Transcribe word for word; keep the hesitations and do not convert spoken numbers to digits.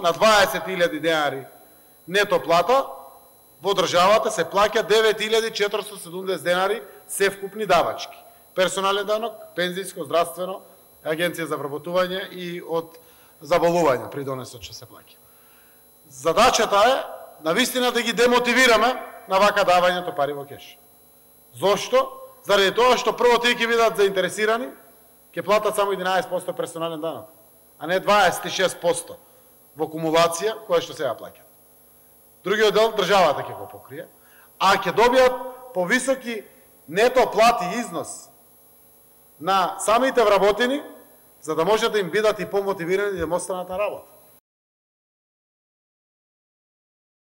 на дваесет илјади денари нето плата, во државата се плаќа девет илјади четиристотини и седумдесет денари се вкупни давачки. Персонален данок, пензијско, здравствено, агенција за вработување и од заболување при донесот што се плаќа. Задачата е навистина да ги демотивираме на вака давањето пари во кеш. Зошто? Заради тоа што прво тие ќе бидат заинтересирани, ќе платат само единаесет проценти персонален данок, а не дваесет и шест проценти во кумулација која што сега плаќат. Другиот дел државата ќе го покрие, а ќе добијат повисоки нето плати износ на самите вработени, за да можат да им бидат и помотивирани да им останат на работа.